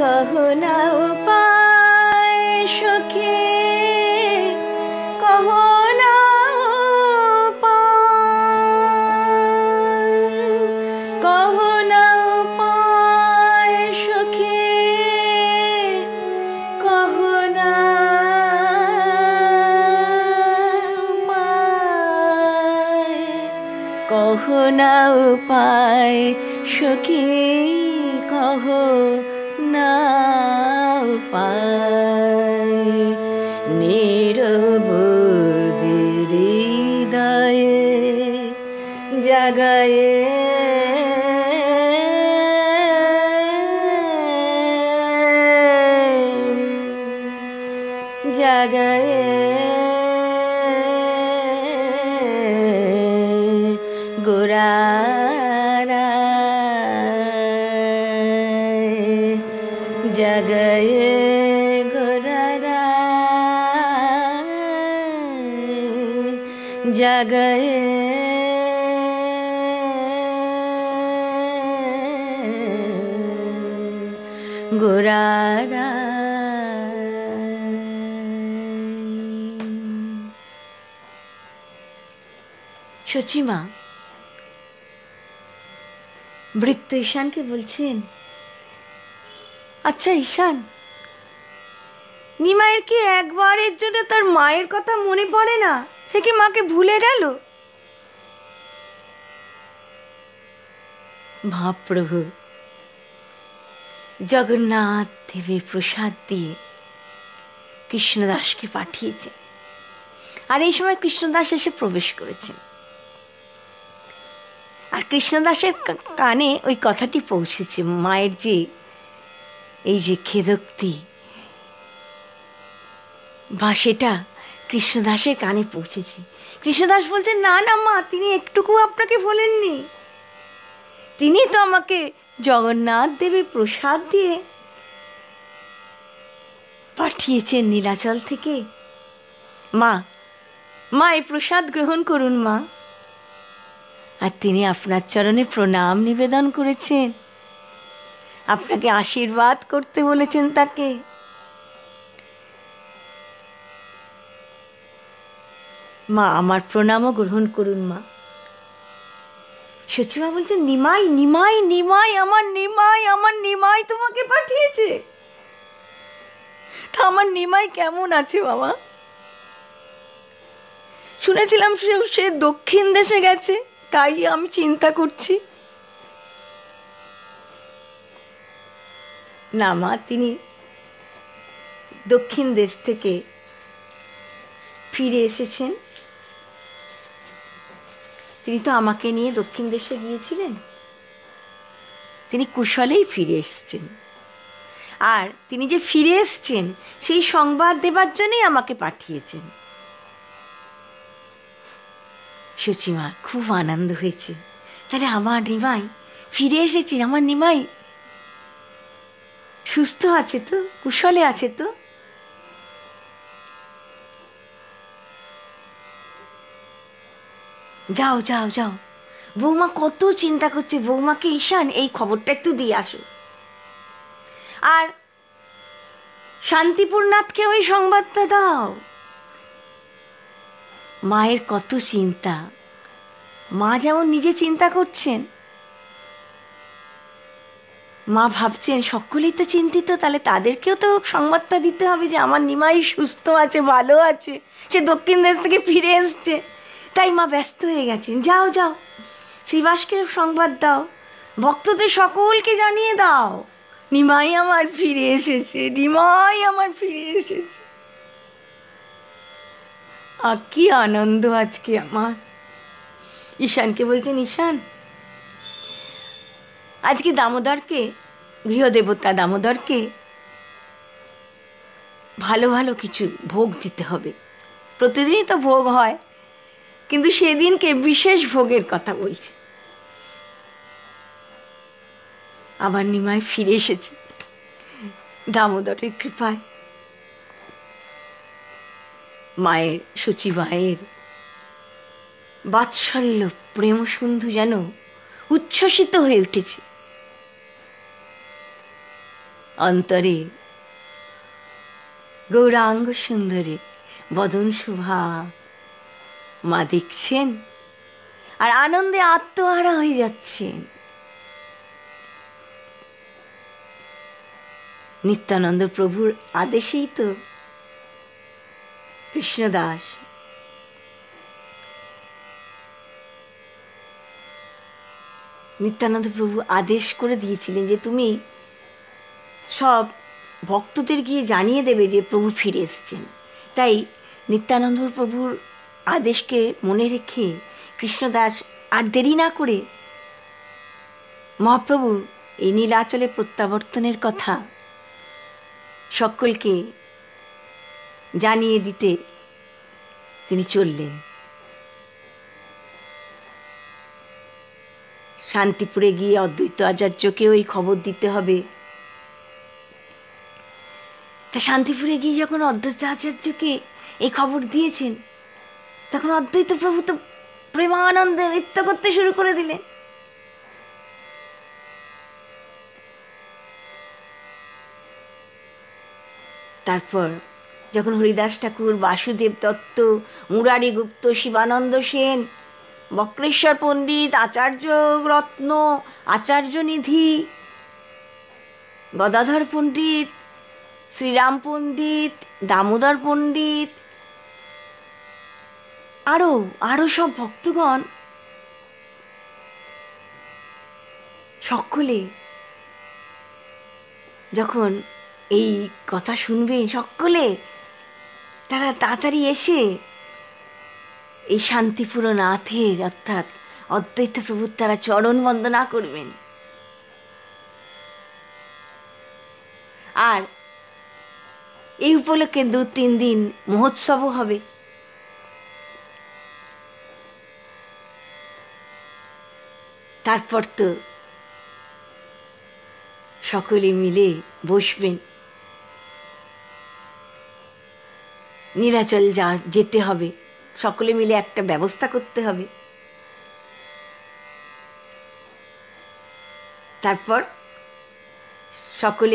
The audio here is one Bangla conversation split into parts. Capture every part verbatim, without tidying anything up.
कहो ना उपाय सखी कहो ना उपाय कहो ना उपाय सखी कहो ना उपाय कहो ना उपाय सखी कहो ना उपाय निरबधि हृदये जगाए जगाए गोरारा जगाए गोरारा जगाए गोरारा। সচিমা বৃত্ত ঈশানকে বলছেন, আচ্ছা ঈশান, নিমাইয়ের কি একবারের জন্য তার মায়ের কথা মনে পড়ে না? সে কি মাকে ভুলে গেল? মহাপ্রভু জগন্নাথ দেবের প্রসাদ দিয়ে কৃষ্ণদাসকে পাঠিয়েছে, আর এই সময় কৃষ্ণদাস এসে প্রবেশ করেছেন, আর কৃষ্ণদাসের কানে ওই কথাটি পৌঁছেছে, মায়ের যে এই যে খেদোক্তি বা সেটা কৃষ্ণদাসের কানে পৌঁছেছে। কৃষ্ণদাস বলছেন, না না মা, তিনি একটুকু আপনাকে বলেননি, তিনি তো আমাকে জগন্নাথ দেবের প্রসাদ দিয়ে পাঠিয়েছেন নীলাচল থেকে। মা মা এই প্রসাদ গ্রহণ করুন মা। আর তিনি আপনার চরণে প্রণাম নিবেদন করেছেন, আপনাকে আশীর্বাদ করতে বলেছেন তাকে। মা আমার প্রণামও গ্রহণ করুন মা। সচিমা বলছেন, নিমাই নিমাই নিমাই আমার নিমাই আমার নিমাই তোমাকে পাঠিয়েছে। তা আমার নিমাই কেমন আছে বাবা? শুনেছিলাম সে সে দক্ষিণ দেশে গেছে, তাই আমি চিন্তা করছি। না মা, তিনি দক্ষিণ দেশ থেকে ফিরে এসেছেন। তিনি তো আমাকে নিয়ে দক্ষিণ দেশে গিয়েছিলেন, তিনি কুশলেই ফিরে এসেছেন। আর তিনি যে ফিরে এসেছেন সেই সংবাদ দেবার জন্যই আমাকে পাঠিয়েছেন। সচিমা খুব আনন্দ হয়েছে, তাহলে আমার নিমাই ফিরে এসেছেন, আমার নিমাই সুস্থ আছে তো, কুশলে আছে তো? যাও যাও যাও, বৌমা কত চিন্তা করছে, বৌমাকে ঈশান এই খবরটা একটু দিয়ে আসো। আর শান্তিপুরনাথকে ওই সংবাদটা দাও। মায়ের কত চিন্তা, মা যেমন নিজে চিন্তা করছেন, মা ভাবছেন সকলেই তো চিন্তিত, তাহলে তাদেরকেও তো সংবাদটা দিতে হবে যে আমার নিমাই সুস্থ আছে, ভালো আছে, সে দক্ষিণ দেশ থেকে ফিরে এসছে। তাই মা ব্যস্ত হয়ে গেছেন। যাও যাও, শ্রীবাসকে সংবাদ দাও, ভক্তদের সকলকে জানিয়ে দাও, নিমাই আমার ফিরে এসেছে, নিমাই আমার ফিরে এসেছে। আর কি আনন্দ আজকে আমার। ঈশানকে বলছেন, ঈশান আজকে দামোদরকে, গৃহদেবতা দামোদরকে ভালো ভালো কিছু ভোগ দিতে হবে। প্রতিদিনই তো ভোগ হয়, কিন্তু সেদিনকে বিশেষ ভোগের কথা বলছে। আবার নিমাই ফিরে এসেছে দামোদরের কৃপায়। মায়ের, সচি মায়ের বাৎসল্য প্রেম সিন্ধু যেন উচ্ছ্বসিত হয়ে উঠেছে। অন্তরে গৌরাঙ্গ সুন্দরী বদন শোভা মা দেখছেন আর আনন্দে আত্মহারা হয়ে যাচ্ছেন। নিত্যানন্দ প্রভুর আদেশেই তো কৃষ্ণদাস নিত্যানন্দ প্রভু আদেশ করে দিয়েছিলেন যে তুমি সব ভক্তদের গিয়ে জানিয়ে দেবে যে প্রভু ফিরে এসছেন। তাই নিত্যানন্দ প্রভুর আদেশকে মনে রেখে কৃষ্ণদাস আর দেরি না করে মহাপ্রভুর এই নীলাচলে প্রত্যাবর্তনের কথা সকলকে জানিয়ে দিতে তিনি চললেন। শান্তিপুরে গিয়ে অদ্বৈত আচার্যকেও এই খবর দিতে হবে। তা শান্তিপুরে গিয়ে যখন অদ্বৈত আচার্যকে এই খবর দিয়েছেন তখন অদ্বৈত প্রভু তো প্রেমানন্দে নৃত্য করতে শুরু করে দিলেন। তারপর যখন হরিদাস ঠাকুর, বাসুদেব দত্ত, মুরারি গুপ্ত, শিবানন্দ সেন, বক্রেশ্বর পণ্ডিত, আচার্য রত্ন, আচার্য নিধি, গদাধর পণ্ডিত, শ্রীরাম পণ্ডিত, দামোদর পণ্ডিত, আরো আরো সব ভক্তগণ সকলে যখন এই কথা শুনবে সকলে তারা তাড়াতাড়ি এসে এই শান্তিপুর নাথের অর্থাৎ অদ্বৈত প্রভুর তারা চরণ বন্দনা করবেন। আর এই উপলক্ষে দু তিন দিন মহোৎসবও হবে। তারপর তো সকলে মিলে বসবেন। নীলাচল যা যেতে হবে, সকলে মিলে একটা ব্যবস্থা করতে হবে। তারপর সকলে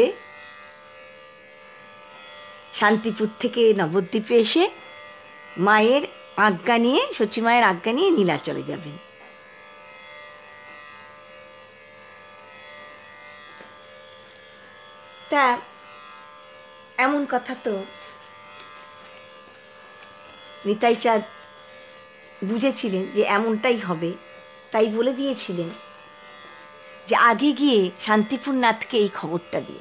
শান্তিপুর থেকে নবদ্বীপে এসে মায়ের আজ্ঞা নিয়ে, সচি মায়ের আজ্ঞা নিয়ে নীলাচলে যাবেন। তা এমন কথা তো নিতাই চাঁদ বুঝেছিলেন যে এমনটাই হবে, তাই বলে দিয়েছিলেন যে আগে গিয়ে শান্তিপুর নাথকে এই খবরটা দিও।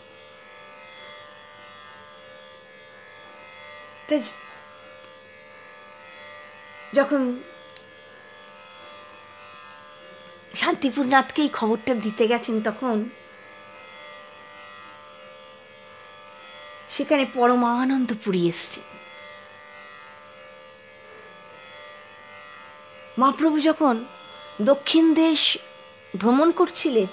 যখন শান্তিপুর নাথকে এই খবরটা দিতে গেছেন তখন সেখানে পরমানন্দপুরী এসছে। মহাপ্রভু যখন দক্ষিণ দেশ ভ্রমণ করছিলেন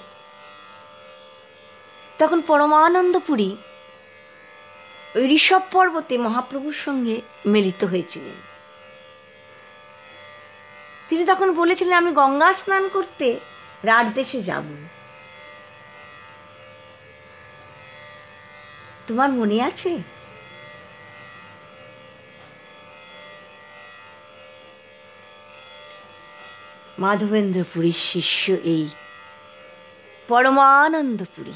তখন পরমানন্দপুরী ওই ঋষভ পর্বতে মহাপ্রভুর সঙ্গে মিলিত হয়েছিলেন। তিনি তখন বলেছিলেন আমি গঙ্গা স্নান করতে রাঢ় দেশে যাব, তোমার মনে আছে? মাধবেন্দ্রপুরীর শিষ্য এই পরমানন্দপুরী,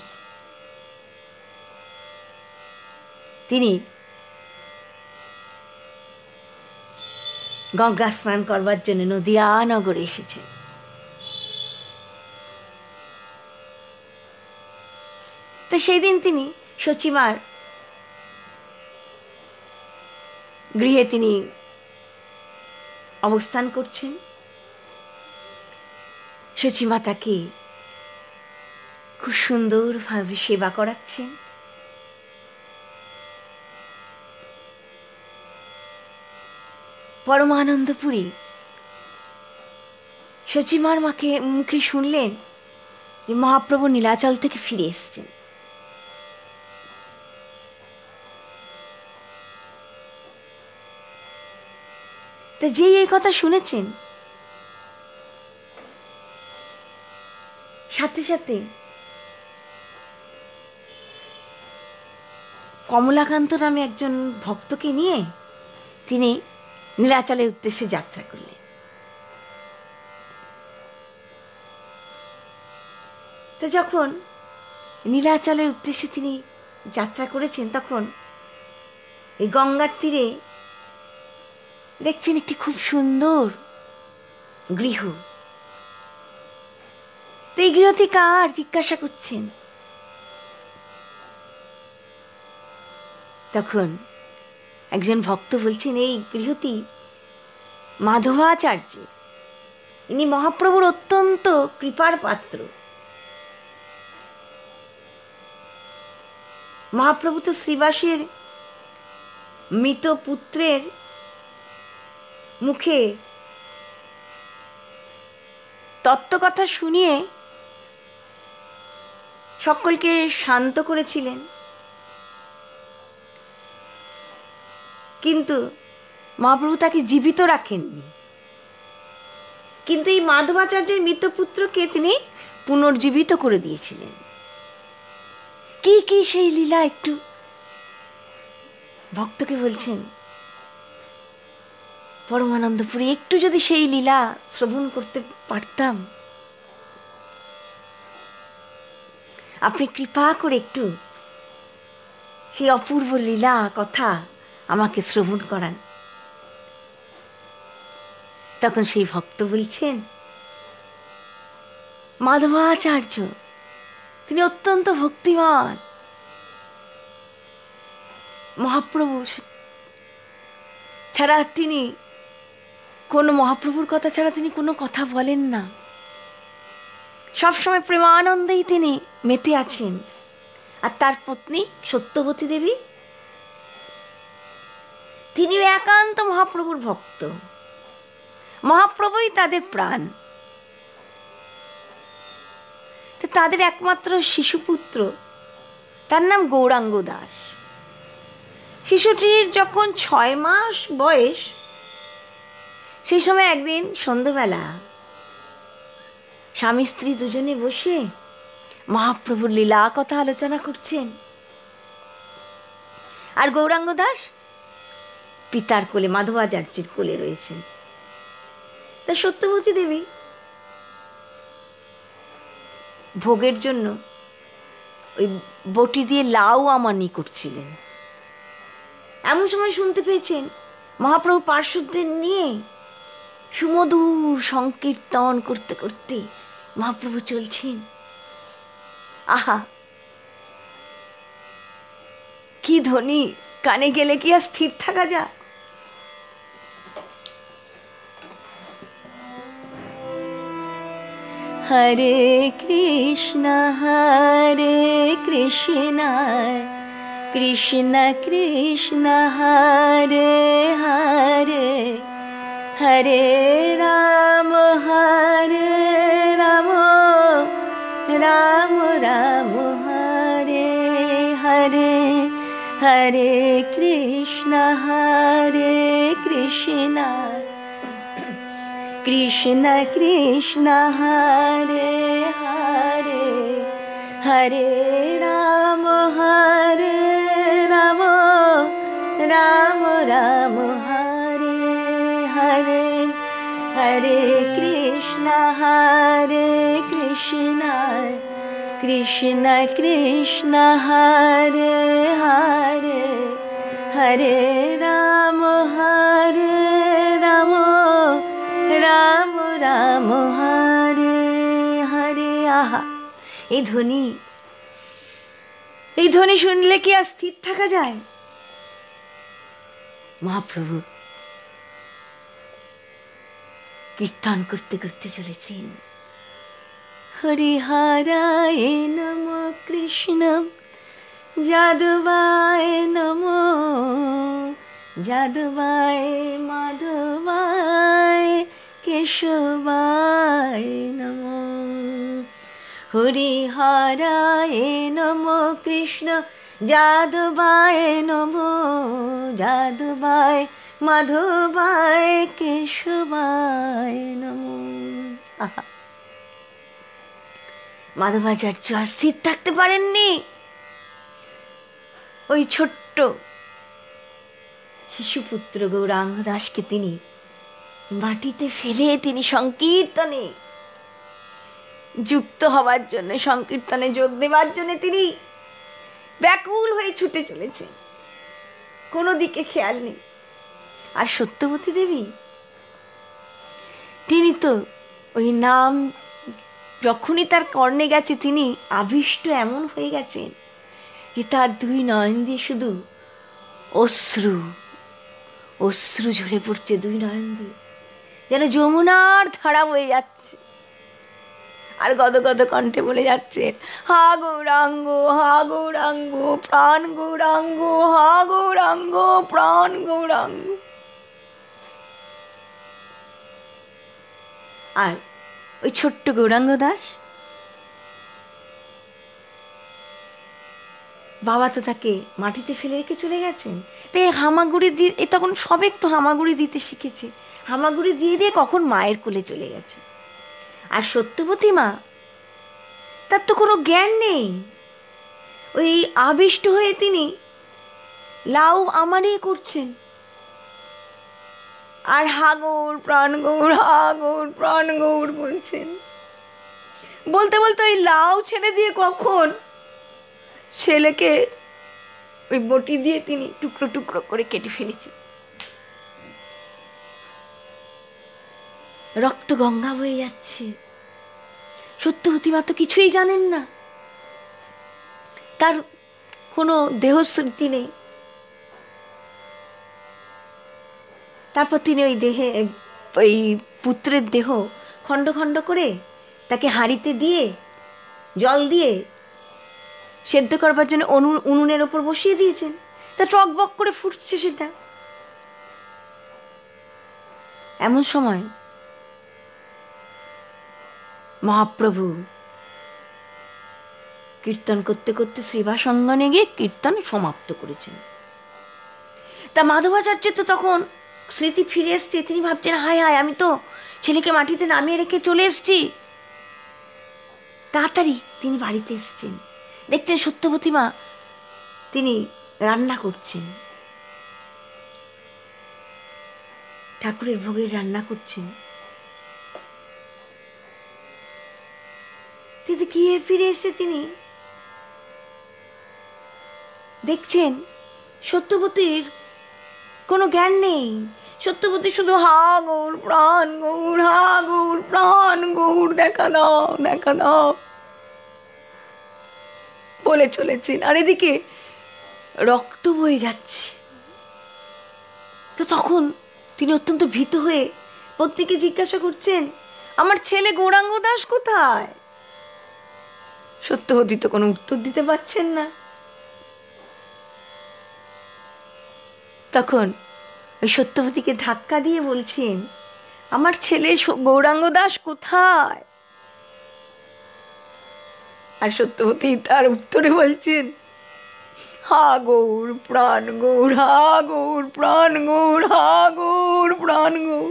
তিনি গঙ্গা স্নান করবার জন্য নদিয়া নগরে এসেছেন। তো সেই দিন তিনি সচিমার গৃহে তিনি অবস্থান করছেন। সচিমা তাকে খুব সুন্দরভাবে সেবা করাচ্ছেন। পরমানন্দপুরী সচিমার মাকে মুখে শুনলেন যে মহাপ্রভু নীলাচল থেকে ফিরে এসছেন। তা যেই এই কথা শুনেছেন সাথে সাথে কমলাকান্ত নামে একজন ভক্তকে নিয়ে তিনি নীলাচলের উদ্দেশ্যে যাত্রা করলেন। তো যখন নীলাচলের উদ্দেশ্যে তিনি যাত্রা করেছেন, তখন এই গঙ্গার তীরে দেখছেন একটি খুব সুন্দর গৃহ। তো এই গৃহটি কার জিজ্ঞাসা করছেন। তখন একজন ভক্ত বলছেন, এই গৃহটি মাধবাচার্যের, ইনি মহাপ্রভুর অত্যন্ত কৃপার পাত্র। মহাপ্রভু তো শ্রীবাসের মৃত পুত্রের মুখে তত্ত্বকথা শুনিয়ে সকলকে শান্ত করেছিলেন, কিন্তু মহাপ্রভু তাকে জীবিত রাখেননি। কিন্তু এই মাধবাচার্যের মৃত পুত্রকে তিনি পুনর্জীবিত করে দিয়েছিলেন। কি কি সেই লীলা একটু ভক্তকে বলছেন, পরমানন্দপুরী একটু যদি সেই লীলা শ্রবণ করতে পারতাম, আপনি কৃপা করে একটু সেই অপূর্ব লীলা কথা আমাকে শ্রবণ করান। তখন সেই ভক্ত বলছেন, মাধবাচার্য তিনি অত্যন্ত ভক্তিমান, মহাপ্রভু ছাড়া তিনি কোনো মহাপ্রভুর কথা ছাড়া তিনি কোনো কথা বলেন না, সবসময় প্রেমানন্দেই তিনি মেতে আছেন। আর তার পত্নী সত্যবতী দেবী, তিনিও একান্ত মহাপ্রভুর ভক্ত, মহাপ্রভুই তাদের প্রাণ। তো তাদের একমাত্র শিশুপুত্র, তার নাম গৌরাঙ্গ দাস। শিশুটির যখন ছয় মাস বয়স, সেই সময় একদিন সন্ধ্যাবেলা স্বামী স্ত্রী দুজনে বসে মহাপ্রভুর লীলা কথা আলোচনা করছেন। আর গৌরাঙ্গ দাস পিতার কোলে, মাধবাচার্যের কোলে রয়েছেন। তা সত্যবতী দেবী ভোগের জন্য ওই বটি দিয়ে লাউ আমানি করছিলেন। এমন সময় শুনতে পেয়েছেন মহাপ্রভু পার্শ্বদের নিয়ে সুমধুর সংকীর্তন করতে করতে মহাপ্রভু চলছেন। আহা, কি ধ্বনি! কানে গেলে কি আর স্থির থাকা যায়? হরে কৃষ্ণ হরে কৃষ্ণ কৃষ্ণ কৃষ্ণ হরে হরে হরে রাম হরে রাম রাম রাম হরে হরে হরে কৃষ্ণ হরে কৃষ্ণ কৃষ্ণ কৃষ্ণ হরে হরে হরে রাম হরে রাম রাম রাম হরে হরে হরে কৃষ্ণ হরে কৃষ্ণ কৃষ্ণ কৃষ্ণ হরে হরে হরে রাম হরে রাম রাম রাম হরে হরে। আহা, এই ধ্বনি, এই ধ্বনি শুনলে কি আর স্থির থাকা যায়? মহাপ্রভু কীর্তন করতে করতে চলেছেন। হরিহরায় নমো কৃষ্ণ যাদবায় নমো যাদবায় মাধবায় কেশবায় নমো। হরিহরায় নমো কৃষ্ণ যাদবায় নমো যাদবায় মাধবায় কেশবায় নমো। আহা, মাধবাচার্য আর স্থির থাকতে পারেননি। ওই ছোট্ট শিশুপুত্র গৌরাঙ্গ দাসকে তিনি মাটিতে ফেলে তিনি সংকীর্তনে যুক্ত হবার জন্য, সংকীর্তনে যোগ দেওয়ার জন্য তিনি ব্যাকুল হয়ে ছুটে চলেছেন, কোনো দিকে খেয়াল নেই। আর সত্যবতী দেবী তিনি তো ওই নাম যখনই তার কর্ণে গেছে তিনি আবিষ্ট এমন হয়ে গেছেন যে তার দুই নয়ন দিয়ে শুধু অশ্রু অশ্রু ঝরে পড়ছে, দুই নয়ন দিয়ে যেন যমুনার ধারা বয়ে যাচ্ছে। আর গদগদ কণ্ঠে বলে যাচ্ছেন, হা গৌরাঙ্গ, হা গৌরাঙ্গ, প্রাণ গৌরাঙ্গ, হা গৌরাঙ্গ, প্রাণ গৌরাঙ্গ। আর ওই ছোট্ট গৌরাঙ্গ দাস, বাবা তো তাকে মাটিতে ফেলে রেখে চলে গেছেন, তাই হামাগুড়ি দিয়ে, এ তখন সব একটু হামাগুড়ি দিতে শিখেছে, হামাগুড়ি দিয়ে দিয়ে কখন মায়ের কোলে চলে গেছে। আর সত্যবতী মা, তার তো কোনো জ্ঞান নেই, ওই আবিষ্ট হয়ে তিনি লাউ আমারই করছেন আর হাগৌর প্রাণ গৌর, হাগৌর প্রাণ গৌর বলছেন। বলতে বলতে ওই লাউ ছেড়ে দিয়ে কখন ছেলেকে ওই বটি দিয়ে তিনি টুকরো টুকরো করে কেটে ফেলেছেন। রক্ত গঙ্গা বয়ে যাচ্ছে। সত্যবতী মা তো কিছুই জানেন না, তার কোনো দেহস্মৃতি নেই। তারপর তিনি ওই দেহে, ওই পুত্রের দেহ খণ্ড খণ্ড করে তাকে হাঁড়িতে দিয়ে জল দিয়ে সেদ্ধ করবার জন্য অনু উনুনের ওপর বসিয়ে দিয়েছেন। তা টকবক করে ফুটছে সেটা। এমন সময় মহাপ্রভু কীর্তন করতে করতে শ্রীবাস অঙ্গনে গিয়ে কীর্তন সমাপ্ত করেছেন। তা মাধবাচার্য তো তখন স্মৃতি ফিরে এসছে, তিনি ভাবছেন, হায় হায়, আমি তো ছেলেকে মাটিতে নামিয়ে রেখে চলে এসছি। তাড়াতাড়ি তিনি বাড়িতে এসছেন, দেখছেন সত্যবতী মা তিনি রান্না করছেন, ঠাকুরের ভোগের রান্না করছেন। তিনি গিয়ে ফিরে এসে তিনি দেখছেন সত্যবতীর কোনো জ্ঞান নেই। সত্যবতী শুধু হা গৌর প্রাণ গৌর, হা গৌর প্রাণ গৌর, দেখা দাও দেখা দাও বলে চলেছেন। আর এদিকে রক্ত বয়ে যাচ্ছে। তো তখন তিনি অত্যন্ত ভীত হয়ে পত্নীকে জিজ্ঞাসা করছেন, আমার ছেলে গৌরাঙ্গ দাস কোথায়? সত্যবতী তো কোনো উত্তর দিতে পারছেন না। তখন ওই সত্যবতীকে ধাক্কা দিয়ে বলছেন, আমার ছেলে গৌরাঙ্গ দাস কোথায়? আর সত্যবতী তার উত্তরে বলছেন, হা গৌর প্রাণ গৌর, হা গৌর প্রাণ গৌর, হা গৌর প্রাণ গৌর।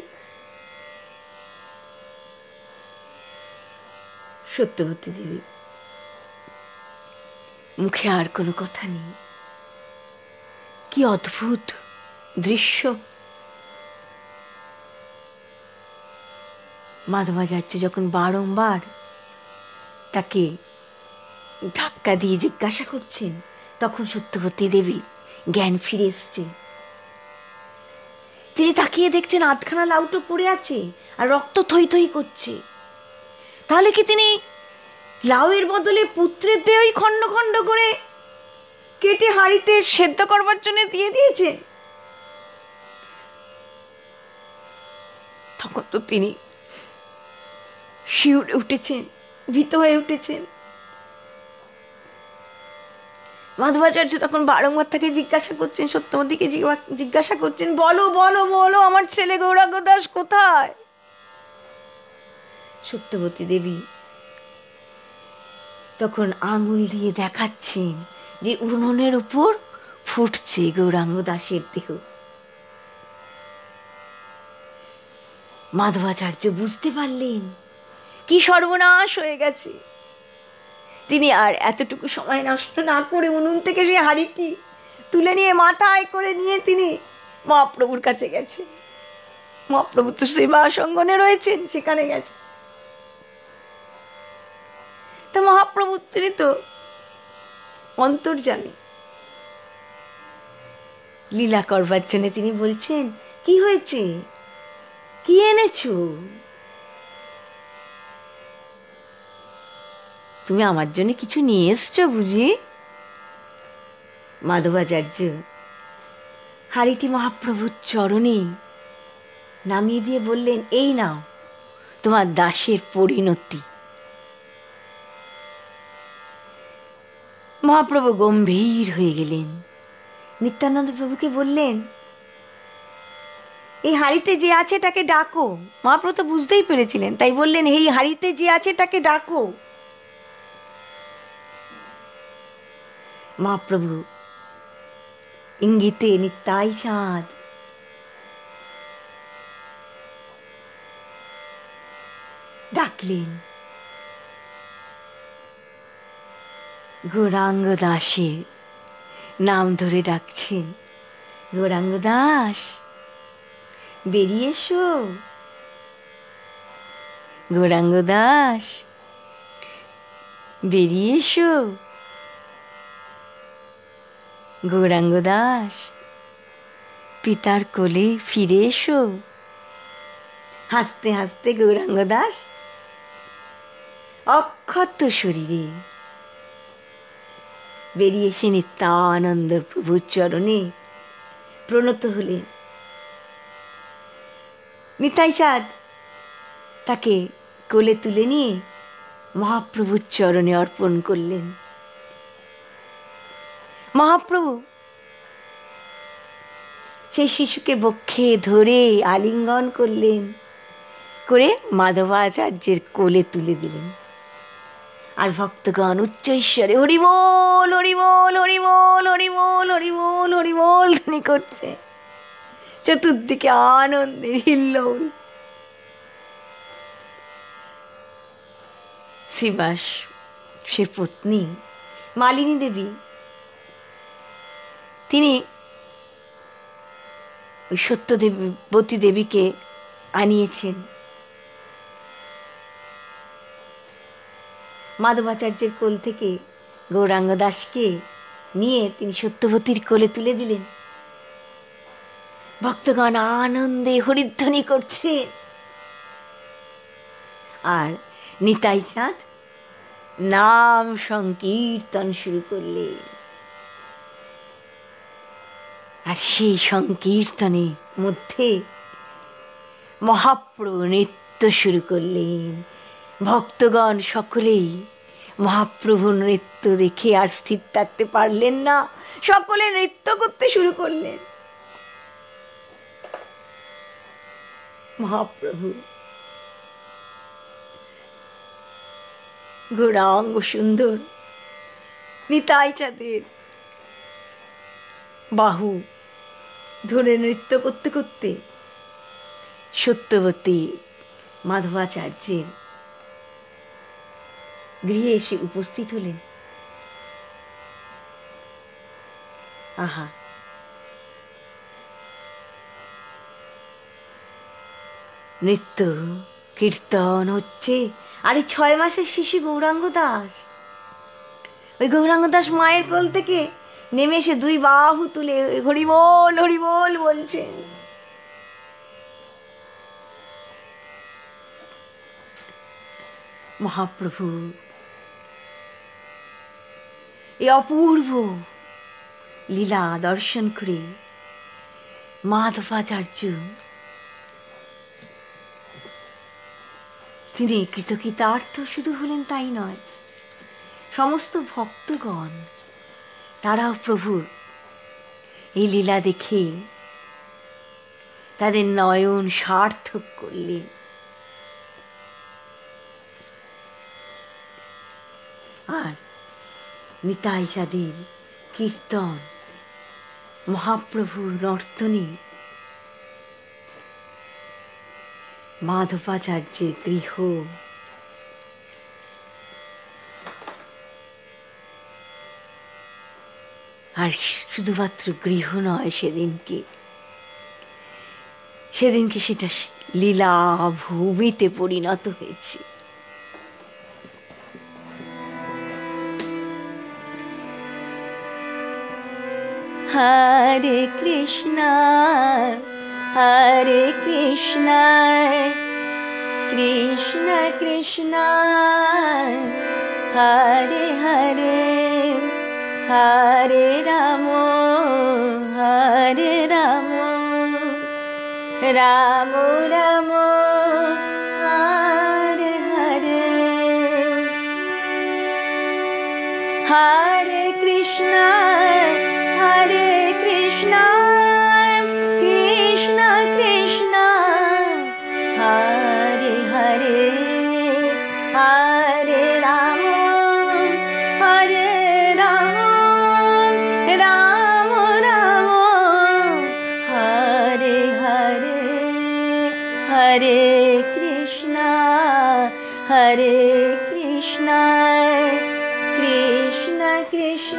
সত্যবতী দেবী মুখে আর কোনো কথা নেই। কি অদ্ভুত দৃশ্য! মাধবাচার্য যখন বারংবার তাকে ধাক্কা দিয়ে জিজ্ঞাসা করছেন, তখন সত্যবতী দেবী জ্ঞান ফিরে এসছে। তিনি তাকিয়ে দেখছেন আধখানা লাউটো পড়ে আছে আর রক্ত থই থই করছে। তাহলে কি তিনি লাউয়ের বদলে পুত্রের দেহই খণ্ড খণ্ড করে কেটে হাঁড়িতে সেদ্ধ করবার জন্য দিয়ে দিয়েছে? তখন তো তিনি শিউরে উঠেছেন, ভীত হয়ে উঠেছেন। মাধবাচার্য তখন বারংবার তাকে জিজ্ঞাসা করছেন, সত্যবতীকে জিজ্ঞাসা করছেন, বলো বলো বলো, আমার ছেলে গৌরাঙ্গ দাস কোথায়? সত্যবতী দেবী তখন আঙুল দিয়ে দেখাচ্ছেন যে উনুনের উপর ফুটছে গৌরাঙ্গ দাসের দেহ। মাধবাচার্য বুঝতে পারলেন কি সর্বনাশ হয়ে গেছে। তিনি আর এতটুকু সময় নষ্ট না করে উনুন থেকে সে হাঁড়িটি তুলে নিয়ে মাথায় করে নিয়ে তিনি মহাপ্রভুর কাছে গেছে। মহাপ্রভু তো সেবা সঙ্গনে রয়েছেন, সেখানে গেছে। তো মহাপ্রভু তিনি তো অন্তর্যামী, লীলা করবার জন্য তিনি বলছেন, কি হয়েছে, কি এনেছো? তুমি আমার জন্য কিছু নিয়ে এসছো বুঝি? মাধবাচার্য হাড়িটি মহাপ্রভুর চরণে নামিয়ে দিয়ে বললেন, এই নাও তোমার দাসের পরিণতি। মহাপ্রভু গম্ভীর হয়ে গেলেন। নিত্যানন্দ প্রভুকে বললেন, এই হাড়িতে যে আছে তাকে ডাকো। মহাপ্রভু তো বুঝতেই পেরেছিলেন, তাই বললেন, এই হাড়িতে যে আছে তাকে ডাকো। মহাপ্রভু ইঙ্গিতে নিতাই চাঁদ ডাকলেন। গৌরাঙ্গ দাসের নাম ধরে ডাকছেন, গৌরাঙ্গ দাস বেরিয়ে এসো, গৌরাঙ্গ দাস বেরিয়ে এসো, গৌরাঙ্গ দাস পিতার কোলে ফিরে এসো। হাসতে হাসতে গৌরাঙ্গ দাস অক্ষত শরীরে বেরিয়ে এসে নিত্যানন্দ প্রভুর চরণে প্রণত হলেন। নিতাই চাঁদ তাকে কোলে তুলে নিয়ে মহাপ্রভুর চরণে অর্পণ করলেন। মহাপ্রভু সেই শিশুকে বক্ষে ধরে আলিঙ্গন করলেন, করে মাধবাচার্যের কোলে তুলে দিলেন। আর ভক্তগণ উচ্চ ঈশ্বরে হরিবোল হরিবোল হরিবোল হরিবোল হরিবোল হরিবোল ধ্বনি করছে। চতুর্দিকে আনন্দের হিল্লোল। শ্রীবাস সে পত্নী মালিনী দেবী, তিনি ওই সত্যবতী দেবীকে আনিয়েছেন। মাধবাচার্যের কোল থেকে গৌরাঙ্গ দাসকে নিয়ে তিনি সত্যবতীর কোলে তুলে দিলেন। ভক্তগণ আনন্দে হরিধ্বনি করছে। আর নিতাই চাঁদ নাম সংকীর্তন শুরু করলে। আর সেই সংকীর্তনের মধ্যে মহাপ্রভু নৃত্য শুরু করলেন। ভক্তগণ সকলেই মহাপ্রভুর নৃত্য দেখে আর স্থির থাকতে পারলেন না, সকলে নৃত্য করতে শুরু করলেন। মহাপ্রভু গৌরাঙ্গ সুন্দর নিতাই চাঁদের বাহু ধরে নৃত্য করতে করতে সত্যবতী মাধবাচার্যের গৃহে এসে উপস্থিত হলেন। আহা, নৃত্য কীর্তন হচ্ছে। আর এই ছয় মাসের শিশু গৌরাঙ্গ দাস, ওই গৌরাঙ্গ দাস মায়ের কোল থেকে নেমে এসে দুই বাহু তুলে হরিবোল হরিবোল বলছেন। মহাপ্রভু এই অপূর্ব লীলা দর্শন করে মাধবাচার্য তিনি কৃতকৃতার্থ শুধু হলেন তাই নয়, সমস্ত ভক্তগণ তারাও প্রভুর এই লীলা দেখে তাদের নয়ন সার্থক করলেন। আর নিতাই চাঁদের কীর্তন, মহাপ্রভুর নর্তনী, মাধবাচার্যের গৃহ আর শুধুমাত্র গৃহ নয়, সেদিনকে সেদিনকে সেটা লীলা ভূমিতে পরিণত হয়েছে। হরে কৃষ্ণ হরে কৃষ্ণ কৃষ্ণ কৃষ্ণ হরে হরে হরে রাম হরে রাম রাম রাম হরে হরে হরে কৃষ্ণ হরে কৃষ্ণ কৃষ্ণ কৃষ্ণ হরে হরে হরে রাম হরে রাম রাম রাম হরে হরে হরে কৃষ্ণ হরে কৃষ্ণ কৃষ্ণ কৃষ্ণ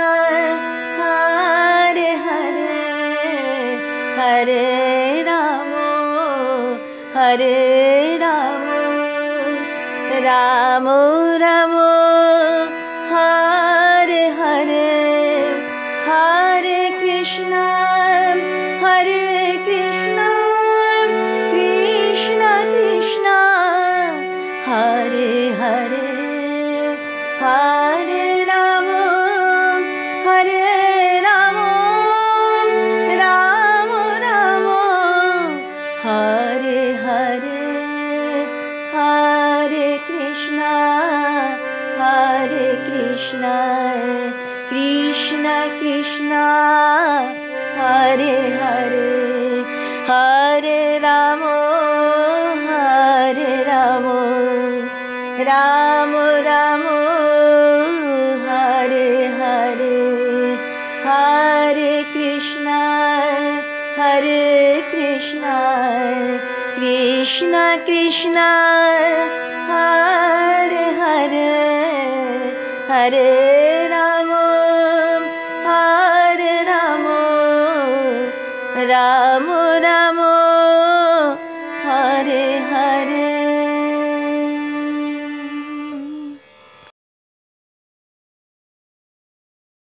হরে হরে হরে রাম হরে রাম রাম রাম হরে হরে হরে কৃষ্ণ হরে কৃষ্ণ কৃষ্ণ কৃষ্ণ হরে হরে হরে রাম হরে রাম রাম রাম হরে হরে হরে কৃষ্ণ হরে কৃষ্ণ কৃষ্ণ কৃষ্ণ হরে হরে হরে রাম হরে রাম রাম রাম হরে হরে হরে কৃষ্ণ হরে কৃষ্ণ কৃষ্ণ কৃষ্ণ হরে হরে হরে রাম হরে রাম রাম